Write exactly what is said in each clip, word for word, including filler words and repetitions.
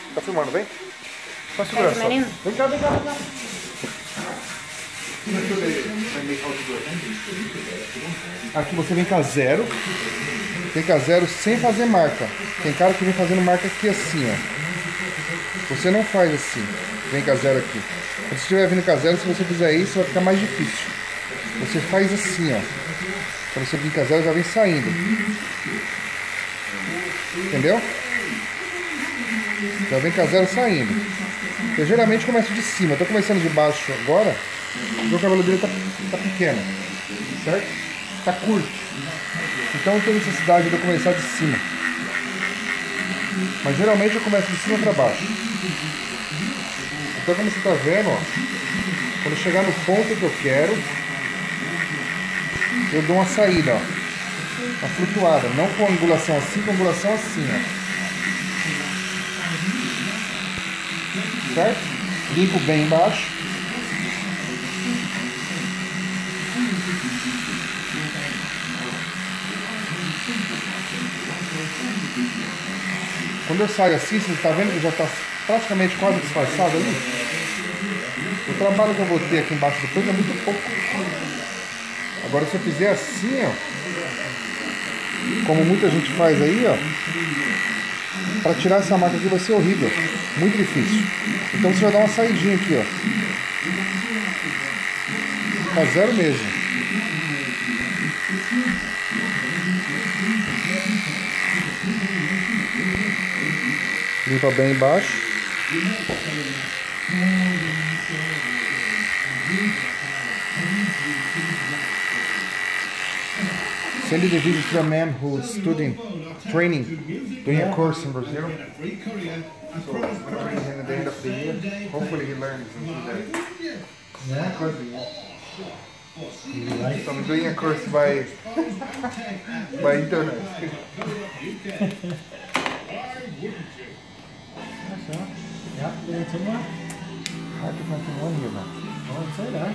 Tá filmando, vem? Só segurar só. Vem cá, vem cá, vem cá. Aqui você vem com zero. Vem com zero sem fazer marca. Tem cara que vem fazendo marca aqui assim, ó. Você não faz assim. Vem com zero aqui. Se você estiver vindo com zero, se você fizer isso, vai ficar mais difícil. Você faz assim, ó. Quando você vir com zero, já vem saindo. Entendeu? Já vem com zero saindo. Eu geralmente começo de cima. Eu tô começando de baixo agora. Meu cabelo dele tá, tá pequeno. Certo? Tá curto. Então não tem necessidade de eu começar de cima. Mas geralmente eu começo de cima para baixo. Então como você tá vendo, ó, quando chegar no ponto que eu quero, eu dou uma saída, ó. Uma flutuada. Não com angulação assim, com angulação assim, ó. Certo? Limpo bem embaixo. Quando eu saio assim, você está vendo que já está praticamente quase disfarçado ali? O trabalho que eu vou ter aqui embaixo do peito é muito pouco. Agora se eu fizer assim, ó, como muita gente faz aí, ó, para tirar essa marca aqui vai ser horrível, muito difícil. Então você vai dar uma saidinha aqui, ó. Tá zero mesmo. Limpa bem embaixo. Send the video to a man who's studying, training, doing a course in Brazil. So I'm going to bring him at the end of the year. Hopefully he learns and do that. Yeah? So I'm doing a course by, by internet. Ja, wil je het doen maar? Hard to find one here, man. Oh, sei lá.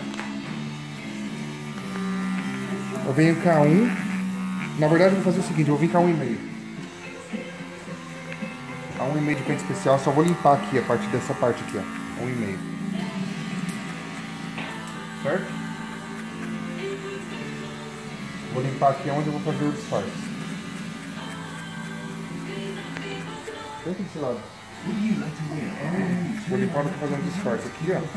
Eu venho K um. Na verdade eu vou fazer o seguinte, eu vou vir K um e meio. K um e meio de pente especial, só vou limpar aqui a partir dessa parte aqui, ó. um e meio. Certo? Vou limpar aqui onde eu vou fazer o disfarce. Vem aqui desse lado. Vou limpar onde eu vou fazer um disfarce aqui, ó.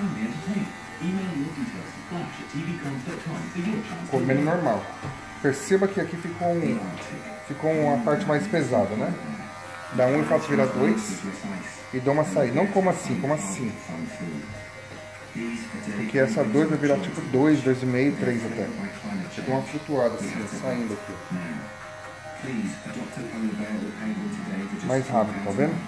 Comendo normal. Perceba que aqui ficou, um, ficou uma parte mais pesada, né? Dá um e faço virar dois e dou uma saída. Não como assim, como assim. Porque essa dois vai virar tipo dois, dois e meio, três até. Eu dou uma flutuada assim, saindo aqui. Mais rápido, tá vendo?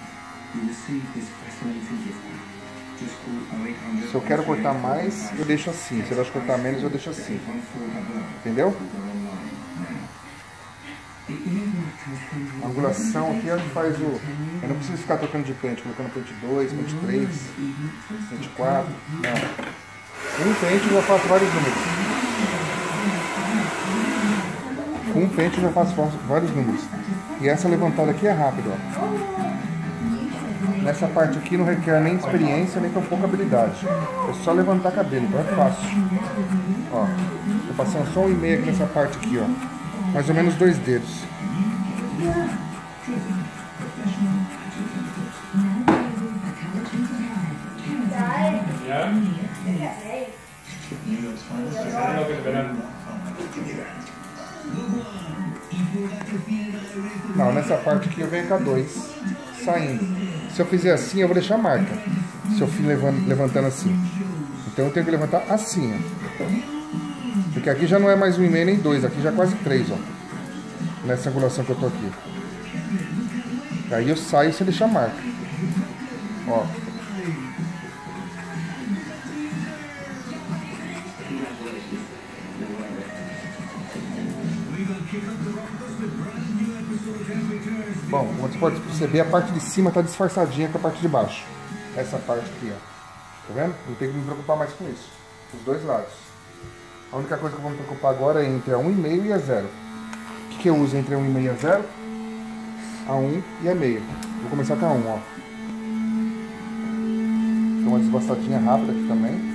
Se eu quero cortar mais, eu deixo assim. Se eu gosto de cortar menos, eu deixo assim. Entendeu? A angulação aqui a gente faz o... Eu não preciso ficar trocando de pente, colocando pente dois, pente três, pente quatro. Não. Um pente eu já faço vários números. Com um pente eu já faço vários números. E essa levantada aqui é rápida, ó. Nessa parte aqui não requer nem experiência, nem tão pouca habilidade. É só levantar cabelo, então é fácil. Ó, tô passando só um e meio aqui nessa parte aqui, ó. Mais ou menos dois dedos. Não, nessa parte aqui eu venho com a dois, saindo. Se eu fizer assim, eu vou deixar a marca. Se eu for levantando assim. Então eu tenho que levantar assim, ó. Porque aqui já não é mais um e meio nem dois, aqui já é quase três, ó. Nessa angulação que eu tô aqui. Aí eu saio sem deixar a marca. Ó. Bom, como você pode perceber, a parte de cima está disfarçadinha com a parte de baixo. Essa parte aqui, ó. Tá vendo? Não tem que me preocupar mais com isso. Os dois lados. A única coisa que eu vou me preocupar agora é entre a um e meio e a zero. O que, que eu uso entre a um e meio e a zero? A um e a meio. Vou começar com a um, ó. Tem uma desbastadinha rápida aqui também.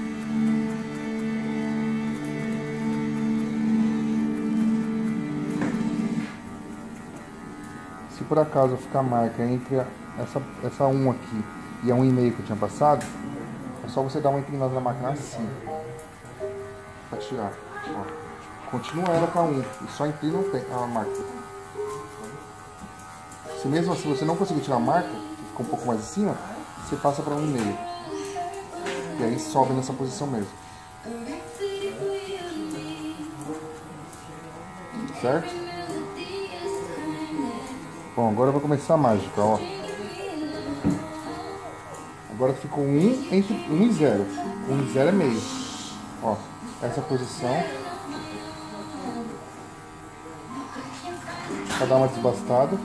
Se por acaso ficar marca entre a, essa, essa um aqui e a um e meio que eu tinha passado, é só você dar uma inclinada na máquina assim, pra tirar. Ó. Continua ela com a um e só inclina a marca. Se mesmo assim você não conseguir tirar a marca, que fica um pouco mais acima, você passa para um e meio. E aí sobe nessa posição mesmo. Certo? Bom, agora eu vou começar a mágica, ó. Agora ficou um entre um e zero. um e zero é meio. Ó, essa posição. Pra dar uma desbastada.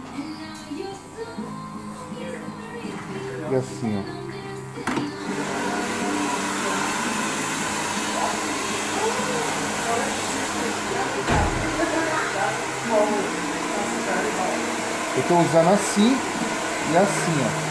E assim, ó. Eu tô usando assim e assim, ó.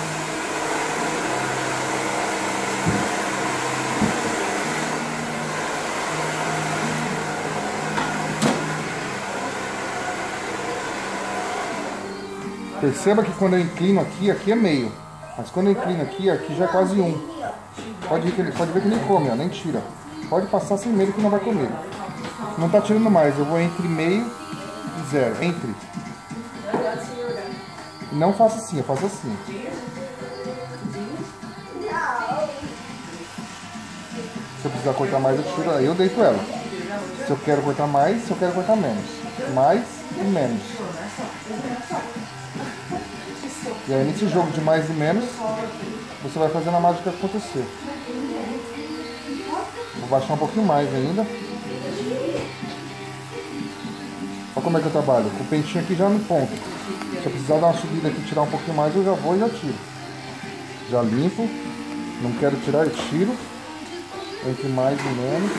Perceba que quando eu inclino aqui, aqui é meio. Mas quando eu inclino aqui, aqui já é quase um. Pode ver que ele, pode ver que nem come, ó, nem tira. Pode passar sem medo que não vai comer. Não tá tirando mais, eu vou entre meio e zero. Entre. Não faça assim, eu faço assim. Se eu precisar cortar mais, eu tiro, aí eu deito ela. Se eu quero cortar mais, se eu quero cortar menos. Mais e menos. E aí nesse jogo de mais e menos, você vai fazendo a mágica acontecer. Vou baixar um pouquinho mais ainda. Olha como é que eu trabalho. Com o pentinho aqui já no ponto. Se eu precisar dar uma subida aqui e tirar um pouquinho mais, eu já vou e já tiro. Já limpo. Não quero tirar, eu tiro. Entre mais e menos.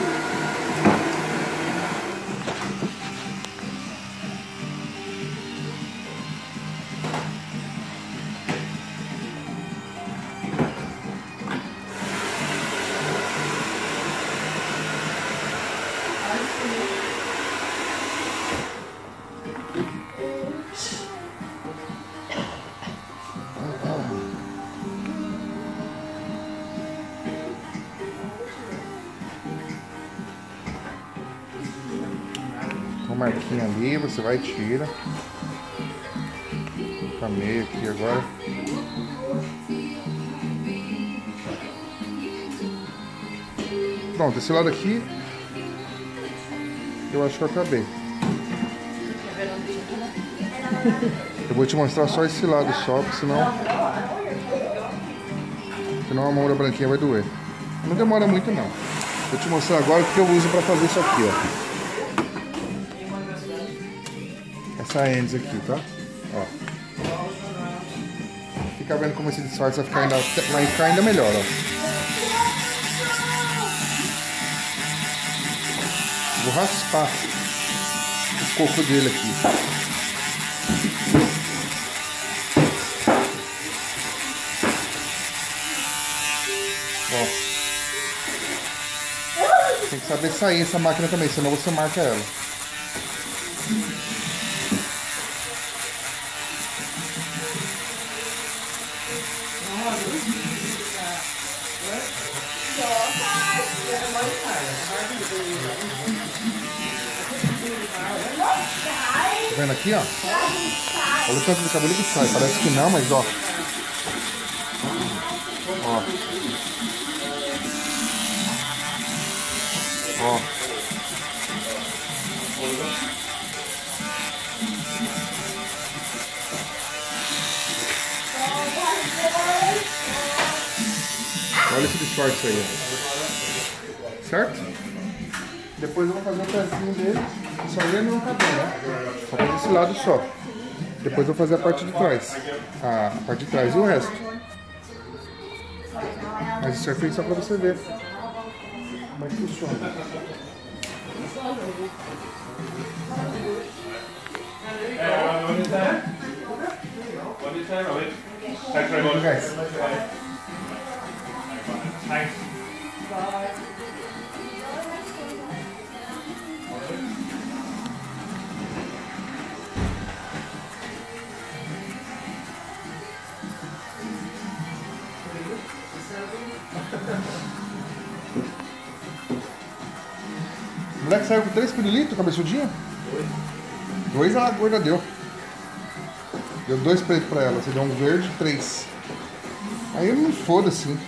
Marquinha ali, você vai e tira. Fica meio aqui agora. Pronto, esse lado aqui eu acho que eu acabei. Eu vou te mostrar só esse lado só, porque senão senão a mão da branquinha vai doer. Não demora muito não. Vou te mostrar agora o que eu uso para fazer isso aqui, ó. Essa ends aqui, tá? Ó. Fica vendo como esse disfarce vai ficar ainda, vai ficar ainda melhor, ó. Vou raspar o coco dele aqui. Ó. Tem que saber sair essa máquina também, senão você marca ela. Tá vendo aqui, ó? Olha o tanto de cabelo que sai. Parece que não, mas ó. Ó. Ó. Olha esse disfarce aí, ó. Certo? Depois eu vou fazer o pezinho dele. Isso aí é no cabelo, né? Só fazer esse lado só. Depois eu vou fazer a parte de trás. A parte de trás e o resto. Mas isso é feito só pra você ver como é que funciona. Guys. O moleque saiu com três pirulitos, cabeçudinho? Dois a gorda deu. Deu dois pretos pra ela, você deu um verde e três. Aí eu me foda assim.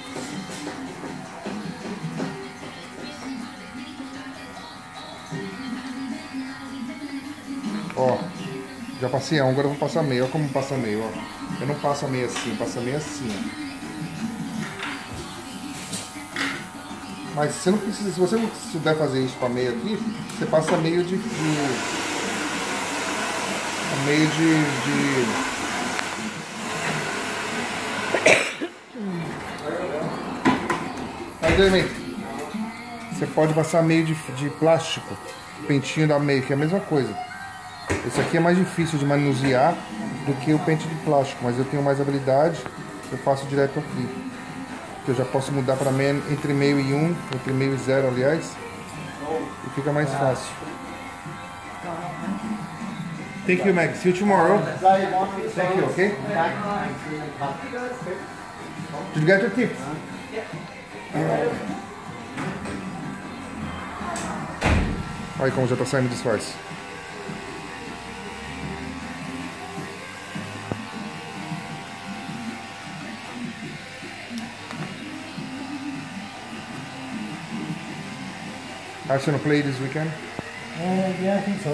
Ó, já passei a um, agora eu vou passar meio. Olha como passa meio, ó. Eu não passo a meia assim, eu passo a meia assim, ó. Mas você não precisa, se você não souber fazer isso com a meia aqui, você passa meio de. de meio de. de... Aí, também, você pode passar meio de, de plástico, pentinho da meia, que é a mesma coisa. Esse aqui é mais difícil de manusear do que o pente de plástico, mas eu tenho mais habilidade, eu faço direto aqui. Que eu já posso mudar para meio, entre meio e um, entre meio e zero, aliás, e fica mais fácil. Thank you, Meg. See you tomorrow. Thank you, okay? Did you get your tips? Olha como já tá saindo o disfarce. Arsenal play this weekend? Uh, yeah, I think so.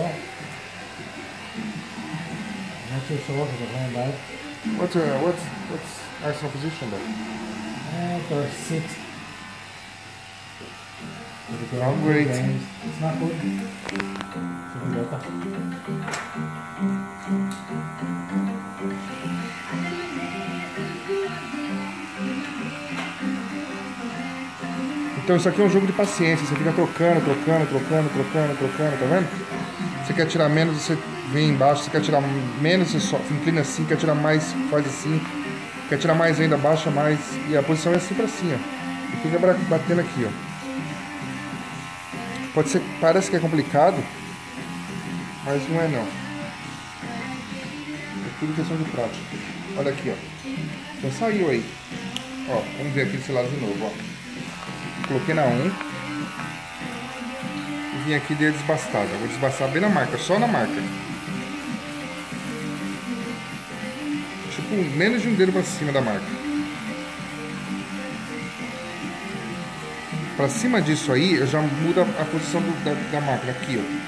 Not too sure because they're playing bad. What's uh, what's what's Arsenal position then? Uh, they're sixth. Not great. It's not good. Should be better. Então isso aqui é um jogo de paciência, você fica trocando, trocando, trocando, trocando, trocando, tá vendo? Você quer tirar menos, você vem embaixo, você quer tirar menos, você só inclina assim, quer tirar mais, faz assim, quer tirar mais ainda, baixa mais, e a posição é sempre assim, ó. E fica batendo aqui, ó. Pode ser, parece que é complicado, mas não é não. É tudo questão de prática. Olha aqui, ó. Então saiu aí. Ó, vamos ver aqui desse lado de novo, ó. Coloquei na um e vim aqui e dei a desbastada. Vou desbastar bem na marca, só na marca. Tipo, menos de um dedo pra cima da marca. Pra cima disso aí, eu já mudo a, a posição do, da, da máquina aqui, ó.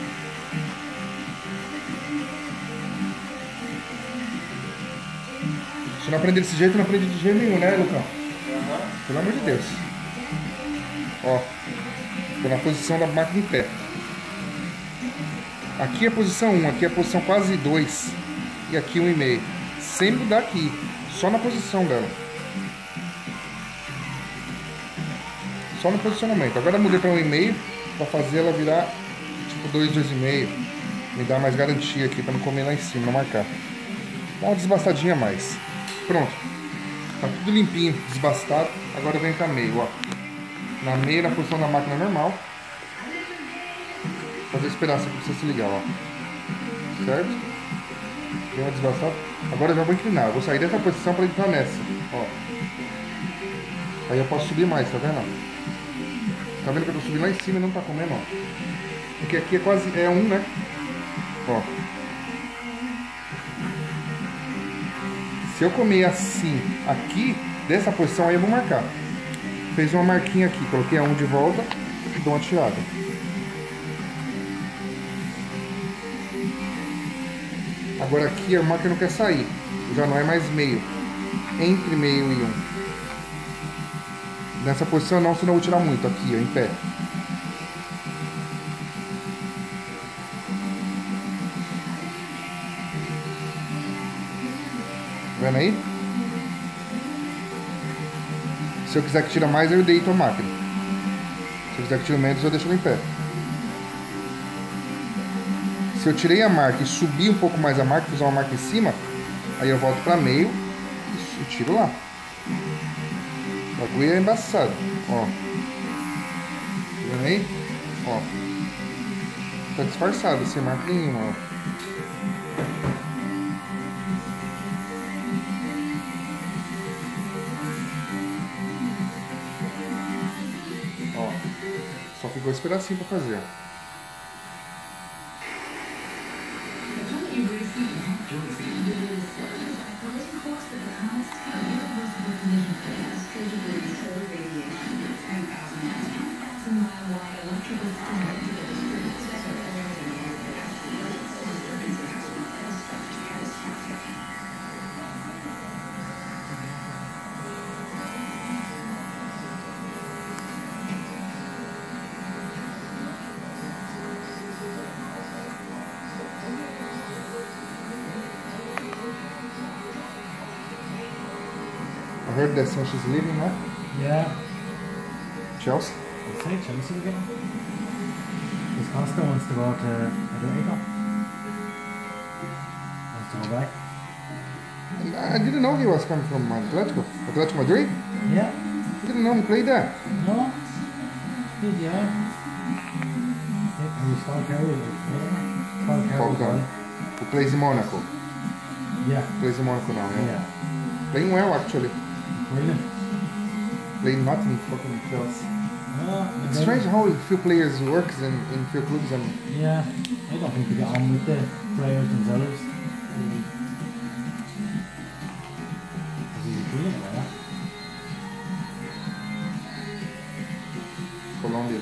Se não aprender desse jeito, não aprende de jeito nenhum, né, Lucão? Uhum. Pelo amor de Deus. Ó, tô na posição da máquina em pé. Aqui é a posição um, aqui é a posição quase dois. E aqui um e meio. Sem mudar aqui, só na posição dela. Só no posicionamento. Agora eu mudei para um e meio para fazer ela virar tipo dois, dois e meio. Me dá mais garantia aqui para não comer lá em cima, não marcar. Dá uma desbastadinha a mais. Pronto. Tá tudo limpinho, desbastado. Agora eu venho para meio, ó. Na meia, na posição da máquina normal. Fazer esperar essa pra você se ligar, ó. Certo? Deu uma desbastada. Agora eu já vou inclinar. Eu vou sair dessa posição para entrar nessa, ó. Aí eu posso subir mais, tá vendo? Tá vendo que eu tô subindo lá em cima e não tá comendo, ó. Porque aqui é quase, é um, né? Ó. Se eu comer assim, aqui, dessa posição aí eu vou marcar. Fez uma marquinha aqui, coloquei a um de volta e dou uma tirada. Agora aqui a máquina não quer sair, já não é mais meio, entre meio e um. Nessa posição não, senão eu vou tirar muito, aqui ó, em pé. Tá vendo aí? Se eu quiser que tire mais, eu deito a máquina. Se eu quiser que tire menos, eu deixo ela em pé. Se eu tirei a marca e subi um pouco mais a marca, fizer uma marca em cima, aí eu volto para meio e tiro lá. O bagulho é embaçado. Ó. Tá vendo aí? Ó. Tá disfarçado, sem marca nenhuma, ó. Ó. Só ficou esse pedacinho pra fazer, ó. I heard that since she's leaving, huh? Yeah. Chelsea? I'd say Chelsea again. Because Costa wants to go to Atletico. Wants to go back. I didn't know he was coming from Atletico. Atletico Madrid? Yeah. I didn't know he played there. No. Did you? Yeah. He was Falcao. Falcao. Falcao. Who plays in Monaco. Yeah. Plays in Monaco now, yeah. Yeah. Playing well, actually. Brilliant. Playing not in fucking Chelsea. Oh, It's strange how a few players works in, in few clubs and... Yeah. I don't think they get on with the players themselves. Mm. He's brilliant at that. Colombia.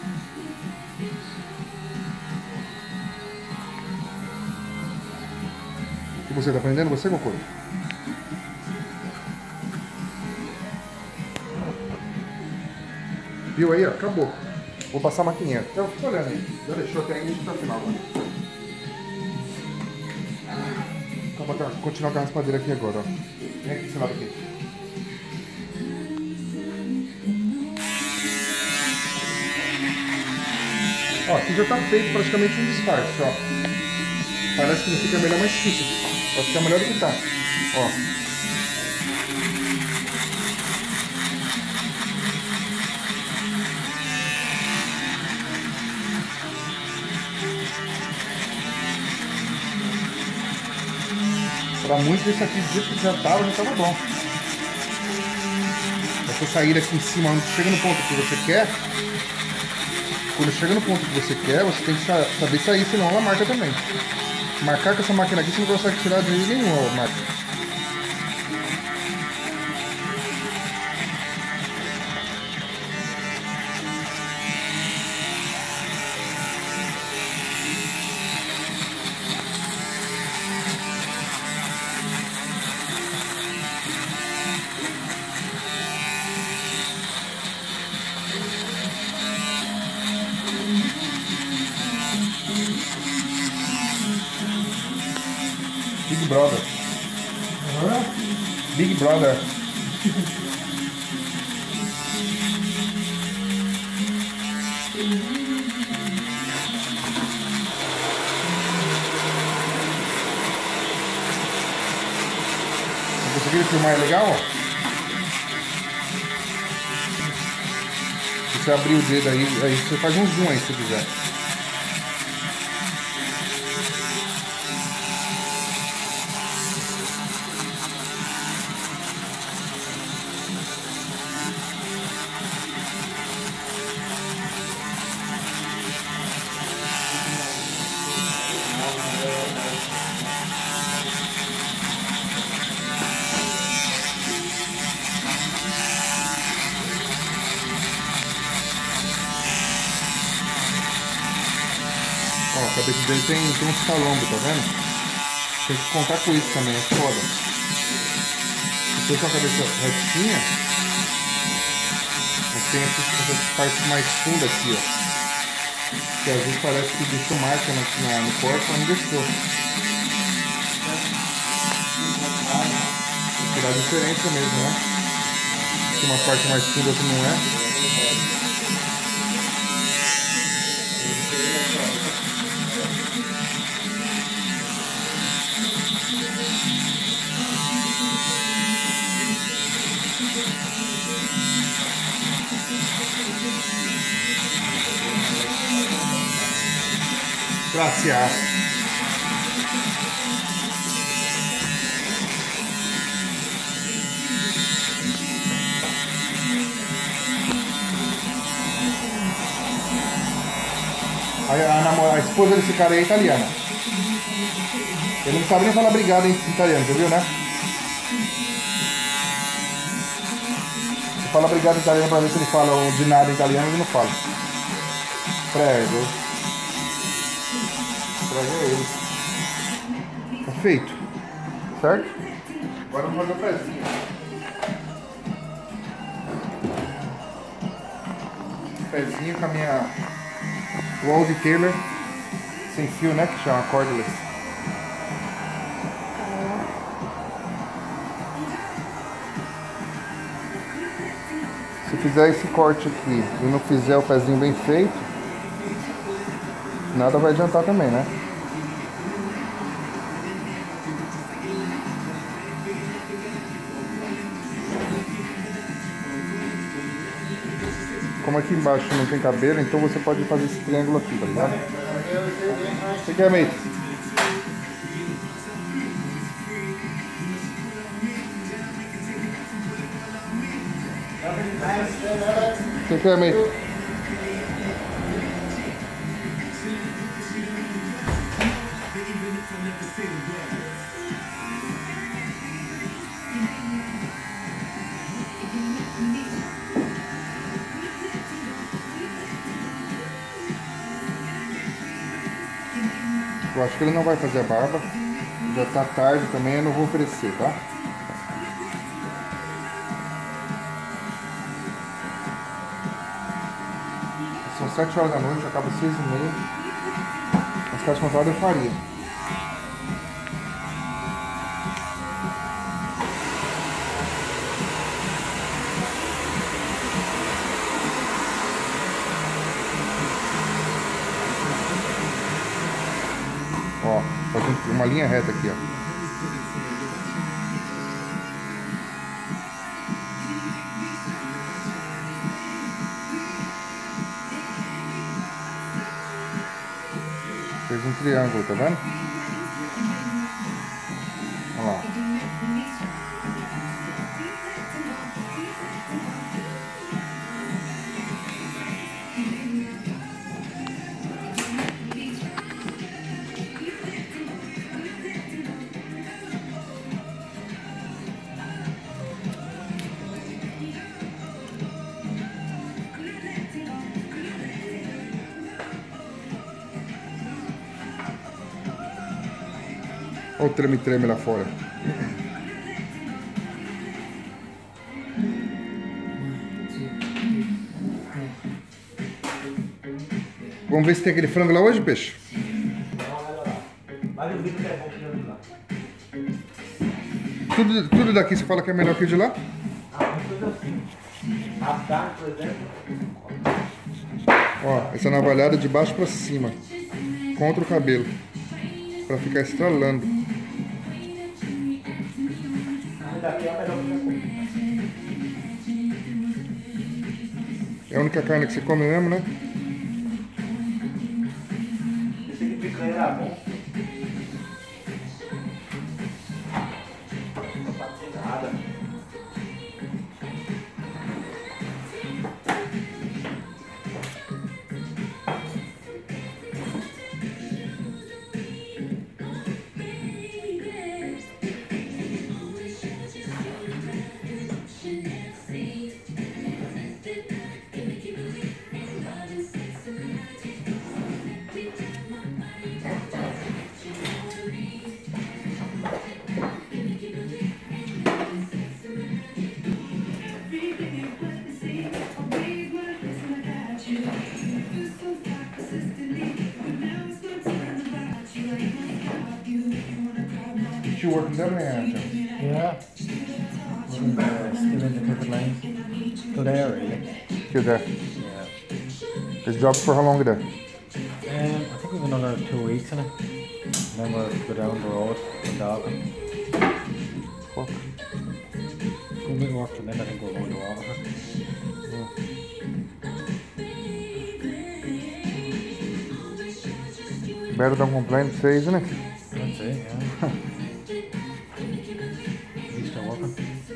E você tá aprendendo? Você, Goku? Viu aí, ó? Acabou. Vou passar a maquininha. Eu fico olhando aí. Já deixou até aí até o final agora. Vou botar, continuar com a raspadeira aqui agora, ó. Vem aqui desse lado aqui. Ó, aqui já tá feito praticamente um disfarce, ó. Parece que não fica melhor, mas fica. Pode ficar melhor do que tá. Ó. Pra muito desse aqui, do jeito que já tava, já tava bom. Essa saída aqui em cima, quando chega no ponto que você quer, quando chega no ponto que você quer, você tem que saber sair, senão ela marca também. Marcar com essa máquina aqui, você não consegue tirar de jeito nenhum a marca. Big Brother. Huh? Big Brother. Conseguiram filmar? É legal? Ó. Se você abrir o dedo aí, aí você faz um zoom aí se quiser. Ó, a cabeça dele tem, tem uns calombos, tá vendo? Tem que contar com isso também, é foda. Se for com a cabeça retinha, mas tem essas, essas partes mais fundas aqui, ó. Que às vezes parece que deixou marca na, na, no corpo, mas não deixou. Tem que tirar a diferença mesmo, né? Tem uma parte mais funda, outra não é. Gracias. A, a, namora, a esposa desse cara aí é italiana. Ele não sabe nem falar obrigado em italiano, você viu, né? Você fala obrigado em italiano pra ver se ele fala o de nada em italiano, ele não fala. Prego. Prego é ele. Tá feito. Certo? Agora vamos fazer o pezinho. Pezinho com a minha Wally Taylor sem fio, né? Que chama cordless. Se fizer esse corte aqui e não fizer o pezinho bem feito, nada vai adiantar também, né? Como aqui embaixo não tem cabelo, então você pode fazer esse triângulo aqui, tá ligado? Você quer, mate? Você quer, mate? Eu acho que ele não vai fazer a barba. Já tá tarde também, eu não vou oferecer, tá? São sete horas da noite, acaba seis e meia. Mas caso contrário eu faria. Ó, fazendo uma linha reta aqui, ó. Fez um triângulo, tá vendo? Olha lá. Olha o treme-treme lá fora. Vamos ver se tem aquele frango lá hoje, peixe? Tudo, tudo daqui você fala que é melhor que o de lá? Ó, essa navalhada de baixo pra cima, contra o cabelo, pra ficar estralando. É a única carne que você come mesmo, né? Esse aqui picanha era bom. Não pode ser nada. You working down there, Angel? Yeah. Working uh, still in the pivot line. Still there, really. Still there. Yeah. This job for how long there? Um, I think we've another two weeks in it. Then we'll go down the road to Dalton. Fuck. Good bit of work, and then I think we're going to Waterford. Better than complain, say, isn't it? That's it, yeah. At least I'm working.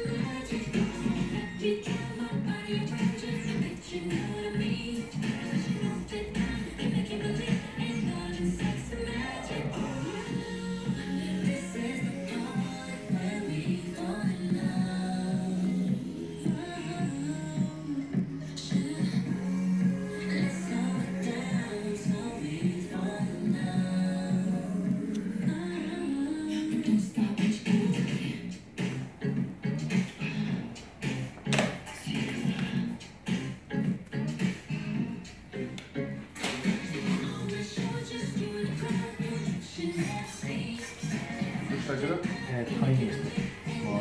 Yeah, tiniest. Small.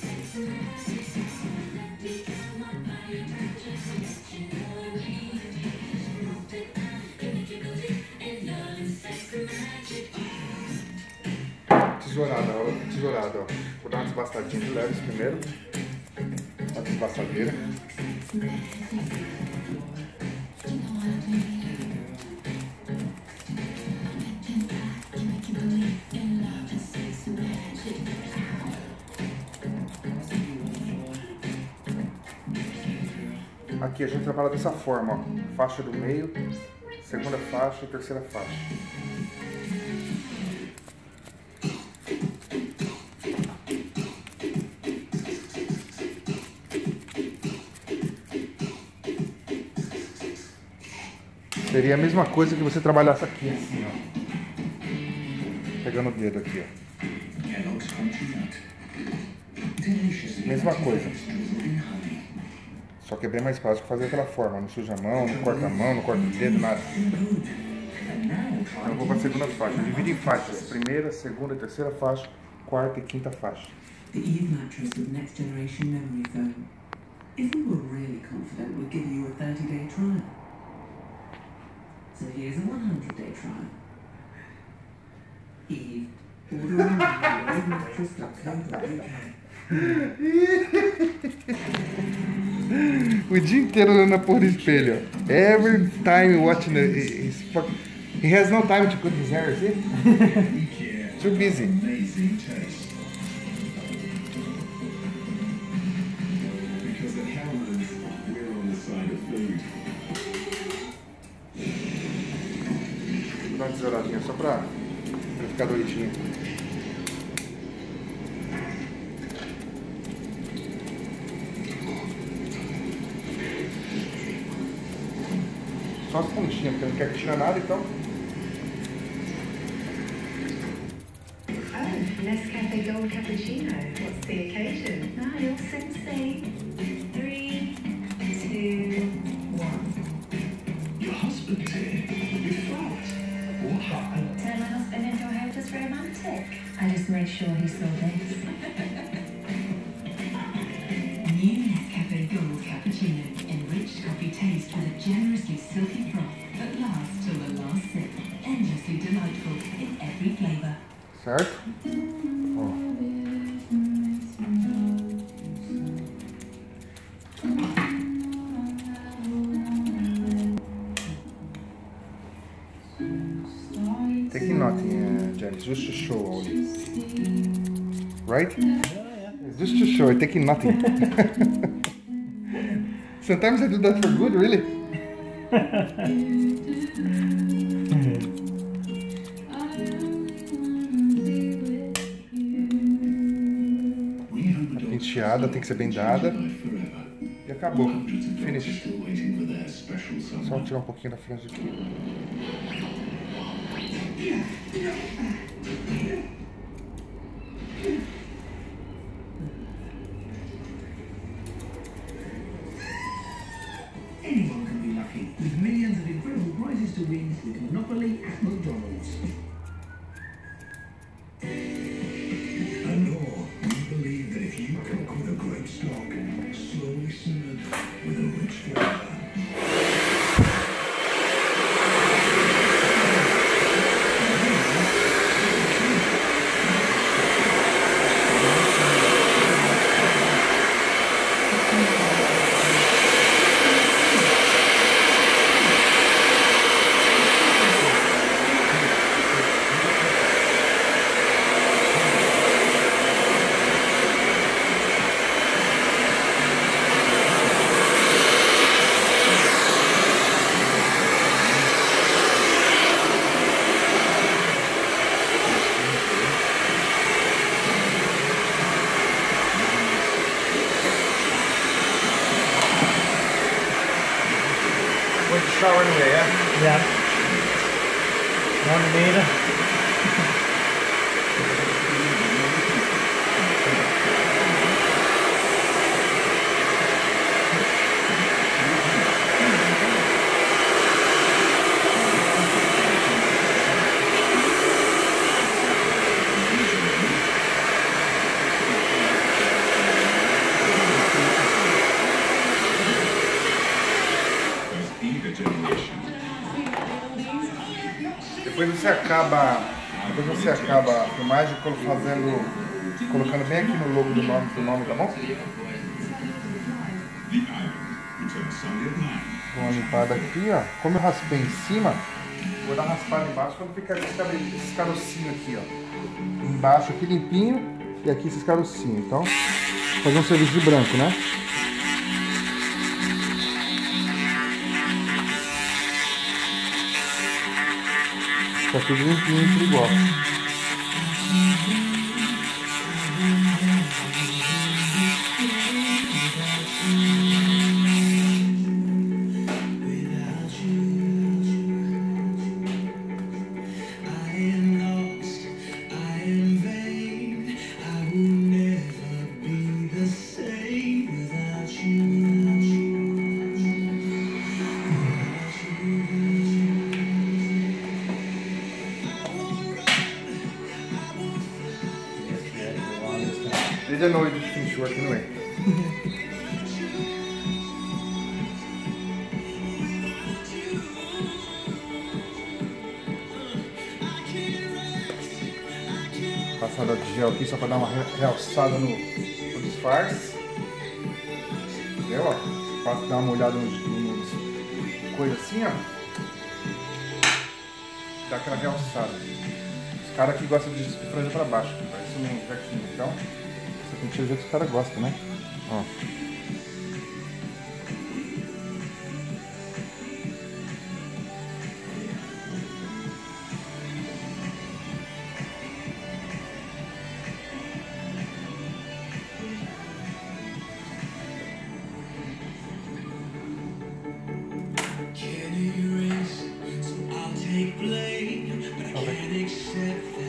Tesourada, ó, tesourada, ó. Vou dar uma desbastadinha de leves primeiro. Uma desbastadeira. Aqui a gente trabalha dessa forma, ó. Faixa do meio, segunda faixa e terceira faixa. Seria a mesma coisa que você trabalhasse aqui, assim, ó. Pegando o dedo aqui, ó. Mesma coisa. Só que é bem mais fácil fazer daquela forma. Não suja a mão, não corta a mão, não corta o dedo, nada. Então eu vou para a segunda faixa. Divide em faixas. Primeira, segunda, terceira faixa, quarta e quinta faixa. The Eve mattress with next generation memory foam. If we were really confident, we'd give you a thirty day trial. So here's a one hundred day trial. Eve. Order online at eve mattress dot co dot U K. O dia inteiro olhando na porra do espelho. Every time watching the, he's fuck, he has no time to cut his hair, see? Too busy. Because at Hellman's, we're on the side of food. Vou dar uma tesouradinha só pra, pra ficar doidinho. Só as pontinhas, porque não quer que tire nada, então. Oh, Nescafe Gold Cappuccino. What's the occasion? Ah, you'll soon see. Three, two, one. Your husband's here. You're flat. What happened? Turn my husband into a hopeless romantic. I just made sure he saw this. New Nescafe Gold Cappuccino. Enriched coffee taste with a generously silky froth that lasts till the last sip. Endlessly delightful in every flavor. Certo? Ó. Take nothing, uh, James. Just to show only. Right? Just to show, taking nothing. Sometimes I do that for good, really. A penteada tem que ser bem dada. E acabou. Finish. Só tirar um pouquinho da frente aqui. Anyone can be lucky with millions of incredible prizes to win with Monopoly at McDonald's. And more, we believe that if you cook with a grape stock, slowly simmered with a rich flavour. shower anyway, yeah? Yeah. One meter. Depois você acaba, depois você acaba a filmagem fazendo, colocando bem aqui no logo do nome, do nome, tá bom? Dou uma limpada aqui, ó. Como eu raspei em cima, vou dar uma raspada embaixo quando ficar esses carocinhos aqui, ó. Embaixo aqui limpinho e aqui esses carocinhos. Então, vou fazer um serviço de branco, né? Tá tudo limpinho, tudo igual. They didn't know we just finished work anyway. Passada de gel aqui só para dar uma realçada no, no disfarce. Entendeu? Ó? Para dar uma olhada nos, nos coisas assim, ó. Dá aquela realçada. Os caras aqui gostam de franja para baixo, parece um jaquinho, então. Tem que ser do jeito que os caras gostam, né? Ó. Can erase, so I'll take blame, but I can't accept that.